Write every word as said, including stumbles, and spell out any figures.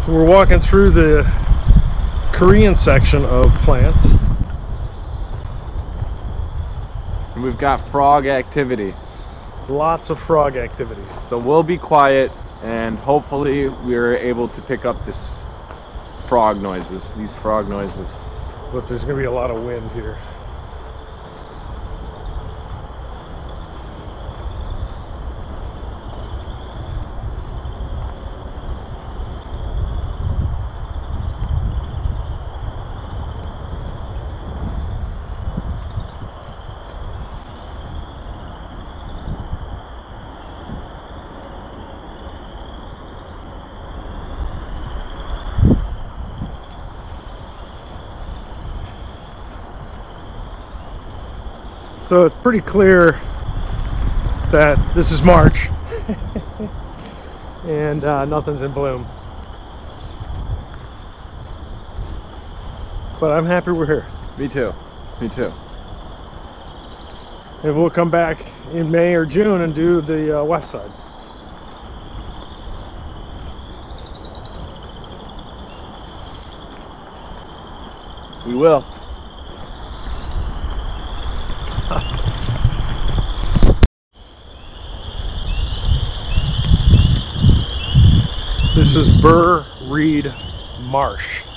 So we're walking through the Korean section of plants. And we've got frog activity. Lots of frog activity. So we'll be quiet and hopefully we're able to pick up this frog noises, these frog noises. But there's going to be a lot of wind here. So it's pretty clear that this is March and uh, nothing's in bloom. But I'm happy we're here. Me too. Me too. And we'll come back in May or June and do the uh, west side. We will. This is Burr Reed Marsh.